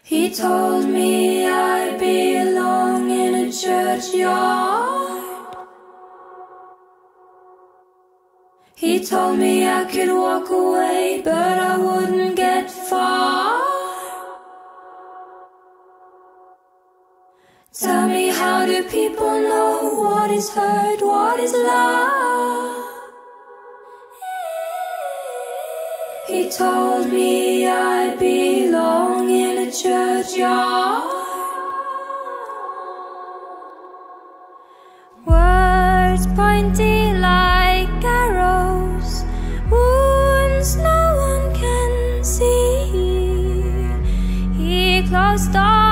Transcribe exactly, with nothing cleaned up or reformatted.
He told me I belong in a churchyard. He told me I could walk away, but I wouldn't get far. Tell me, how do people know what is hurt, what is love? He told me I belong in a churchyard. Words pointy like arrows, wounds no one can see. He closed doors